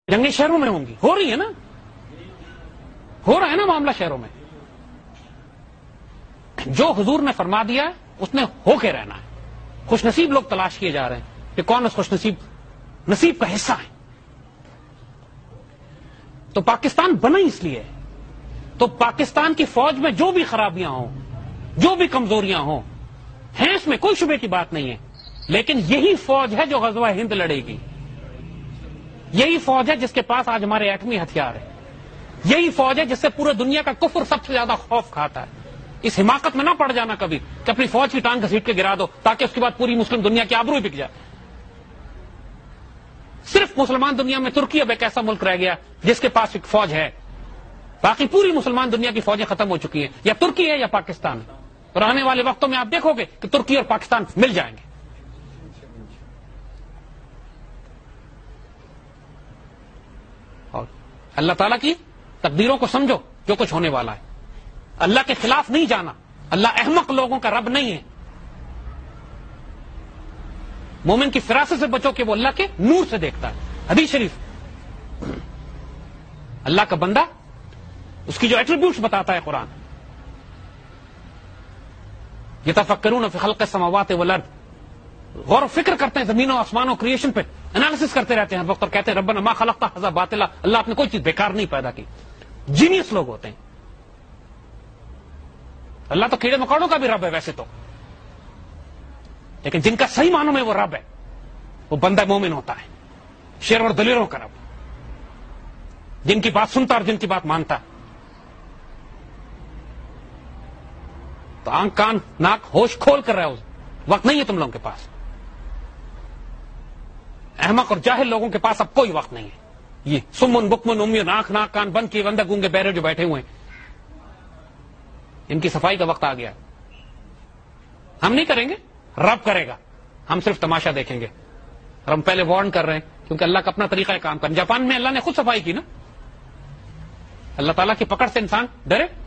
جنگیں شہروں میں ہوں گی، ہو رہی ہے نا، ہو رہا ہے نا معاملہ شہروں میں. جو حضور نے فرما دیا اس نے ہو کے رہنا ہے. خوش نصیب لوگ تلاش کیے جا رہے ہیں کہ کون اس خوش نصیب کا حصہ ہے. تو پاکستان بنا اس لیے، تو پاکستان کی فوج میں جو بھی خرابیاں ہوں، جو بھی کمزوریاں ہوں ہیں، اس میں کوئی شبے کی بات نہیں ہے، لیکن یہی فوج ہے جو غزوہ ہند لڑے گی. یہی فوج ہے جس کے پاس آج ہمارے ایٹمی ہتھیار ہے. یہی فوج ہے جس سے پورے دنیا کا کفر سب سے زیادہ خوف کھاتا ہے. اس حماقت میں نہ پڑ جانا کبھی کہ اپنی فوج کی ٹانگ گھسیٹ کے گرا دو تاکہ اس کے بعد پوری مسلم دنیا کی آبرو بک جائے. صرف مسلمان دنیا میں ترکی اب ایک ایسا ملک رہ گیا جس کے پاس ایک فوج ہے، باقی پوری مسلمان دنیا کی فوجیں ختم ہو چکی ہیں. یا ترکی ہے یا پاکستان ہے. اور آنے والے وقتوں میں آپ دیکھو گے کہ ترکی اور پاکستان مل جائیں گے. اور اللہ تعالیٰ کی تقدیروں کو سمجھو جو کچھ ہونے والا ہے. اللہ کے خلاف نہیں جانا. اللہ احمق لوگوں کا رب نہیں ہے. مومن کی فراست سے بچو کہ وہ اللہ کے نور سے دیکھتا ہے. حدیث شریف. اللہ کا بندہ اس کی جو ایٹریبیوٹس بتاتا ہے قرآن، یتفکرون فی خلق السماوات والارض، غور و فکر کرتے ہیں زمین و آسمان و کریشن پہ، انالیسس کرتے رہتے ہیں ہر وقت اور کہتے ہیں ربنا ما خلقت ھذا باطلا، اللہ آپ نے کوئی چیز بیکار نہیں پیدا کی. جینیس لوگ ہوتے ہیں. اللہ تو کیڑے مکوڑوں کا بھی رب ہے ویسے تو، لیکن جن کا صحیح معنوں میں وہ رب ہے وہ بندہ مومن ہوتا ہے، شیر اور دلیروں کا رب، جن کی بات سنتا اور جن کی بات مانتا. تو آنکھ کان ناک ہوش کھول کر رہے ہو، وقت نہیں ہے تم لوگوں کے پاس. احمق اور جاہل لوگوں کے پاس اب کوئی وقت نہیں ہے. یہ سمن بکمن امیون، آنکھ ناک کان بند کیے بندہ گونگے بہرے جو بیٹھے ہوئے ہیں، ان کی صفائی کا وقت آ گیا. ہم نہیں کریں گے، رب کرے گا. ہم صرف تماشا دیکھیں گے. اور ہم پہلے وارن کر رہے ہیں کیونکہ اللہ کا اپنا طریقہ کام کرنا. جاپان میں اللہ نے خود صفائی کی نا. اللہ تعالیٰ کی پکڑ سے انسان ڈرے.